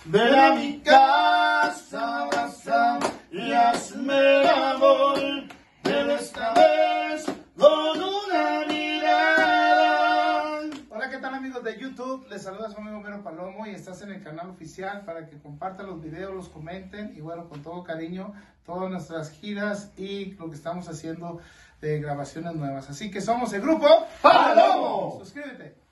Ven a mi casa, abrázame y hazme el amor, pero esta vez con una mirada. Hola, ¿qué tal amigos de YouTube? Les saluda su amigo Mero Palomo y estás en el canal oficial para que compartan los videos, los comenten y bueno, con todo cariño, todas nuestras giras y lo que estamos haciendo de grabaciones nuevas. Así que somos el grupo ¡Palomo! Suscríbete.